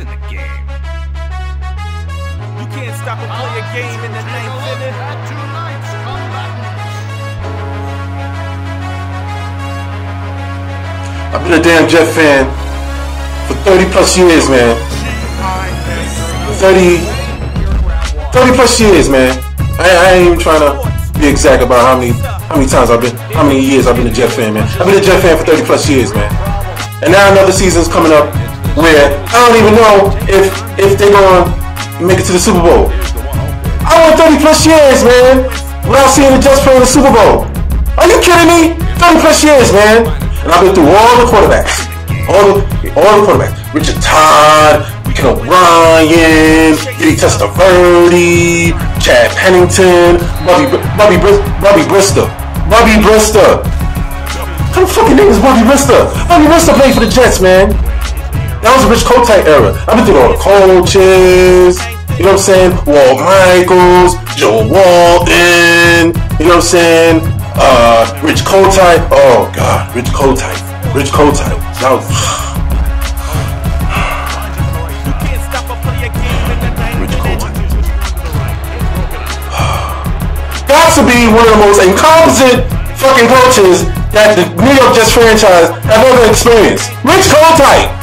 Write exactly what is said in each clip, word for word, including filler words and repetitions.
in the game. You can't stop and play a game in the ninth inning. I've been a damn Jet fan for thirty plus years, man. thirty, thirty plus years, man. I, I ain't even trying to be exact about how many how many times I've been, how many years I've been a Jet fan, man. I've been a Jet fan for thirty plus years, man. And now another season's coming up where I don't even know if if they're gonna make it to the Super Bowl. I went thirty plus years, man, without seeing the Jets play in the Super Bowl. Are you kidding me? thirty plus years, man. And I've been through all the quarterbacks. All the, all the quarterbacks. Richard Todd, Ken O'Brien, Eddie Testaverde, Chad Pennington, Bobby, Bobby, Bobby Brister. Bobby Brister. How the fucking name is Bobby Brister? Bobby Brister played for the Jets, man. That was a Rich Kotite era. I've been through all the coaches. You know what I'm saying? Walt Michaels, Joe Walton. You know what I'm saying? Uh, Rich Kotite. Oh God, Rich Kotite. Rich Kotite. That was. Rich Kotite. Got to be one of the most incompetent fucking coaches that the New York Jets franchise have ever experienced. Rich Kotite.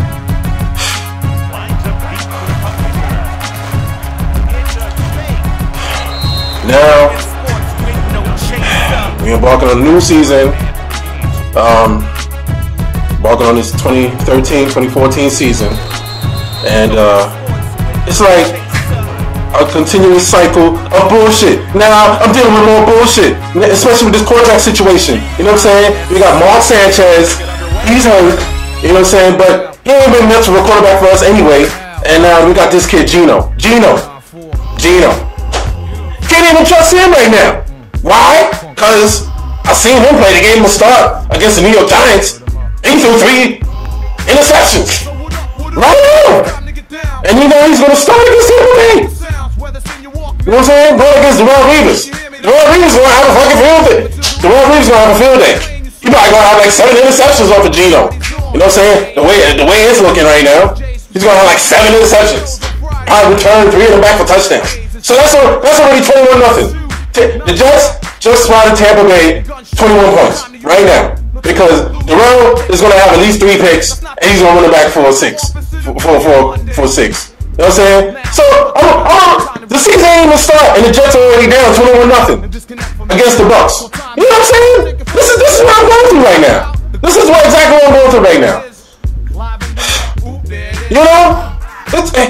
Now we embarking on a new season. Um, embarking on this twenty thirteen twenty fourteen season, and uh, it's like a continuous cycle of bullshit. Now I'm dealing with more bullshit, especially with this quarterback situation. You know what I'm saying? We got Mark Sanchez, he's hurt. You know what I'm saying? But he ain't been much of a quarterback for us anyway. And now uh, we got this kid Geno, Geno, Geno. Can't even trust him right now. Why? Because I seen him play the game of start against the New York Giants. He threw three interceptions. Right now. And you know he's going to start against Tampa Bay. You know what I'm saying? Going against Darrelle Revis. Darrelle Revis is going to have a fucking field day. Darrelle Revis is going to have a field day. He probably going to have like seven interceptions off of Geno. You know what I'm saying? The way, the way it's looking right now, he's going to have like seven interceptions. Probably return three of them back for touchdowns. So that's a, that's already twenty-one nothing. The Jets just spotted Tampa Bay twenty-one points right now because Darrelle is going to have at least three picks and he's going to run it back for a six, for for for, for six. You know what I'm saying? So I'm, I'm, the season ain't even start and the Jets are already down twenty-one nothing against the Bucks. You know what I'm saying? This is this is what I'm going through right now. This is what exactly what I'm going through right now. You know? It's. Eh.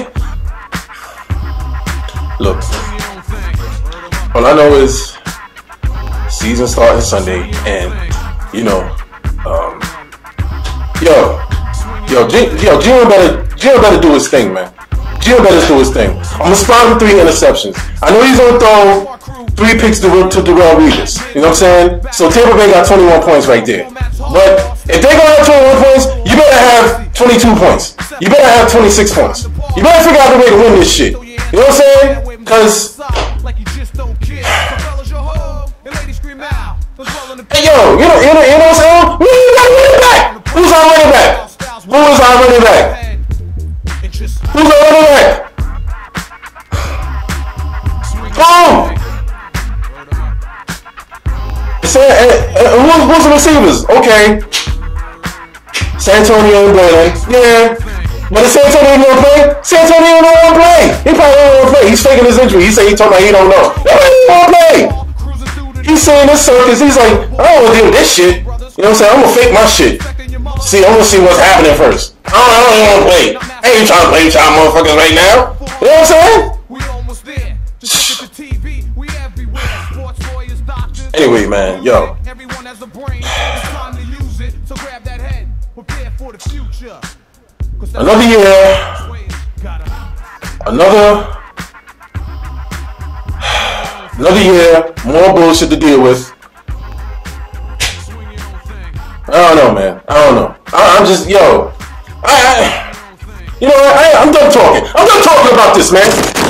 Look, all I know is season starting Sunday, and you know, um, yo, yo, G, yo, Geno better, Geno better do his thing, man. Geno better do his thing. I'm gonna spot him three interceptions. I know he's gonna throw three picks to, to Darrelle Revis. You know what I'm saying? So Tampa Bay got twenty-one points right there. But if they're gonna have twenty-one points, you better have twenty-two points. You better have twenty-six points. You better figure out a way to win this shit. You know what I'm saying? Because, hey yo, you know, you know, you know what I'm saying? We got a running back. Who's our running back? Who is our running back? Who's our running back? Boom! Say, uh, uh, who's, who's the receivers? Okay. Santonio and Braylon. Yeah. But if Santonio don't play, Santonio don't want to play. He probably don't want to play. He's faking his injury. He say he told me he don't know. He don't want to play. He's saying this circus. He's like, I don't want to deal with this shit. You know what I'm saying? I'm gonna fake my shit. See, I'm gonna see what's happening first. I don't, I don't even want to play. I ain't trying to play with y'all motherfuckers right now. You know what I'm saying? Anyway, man, yo. Another year, another, another year, more bullshit to deal with. I don't know, man. I don't know. I, I'm just, yo, I, I you know, I, I'm done talking. I'm done talking about this, man.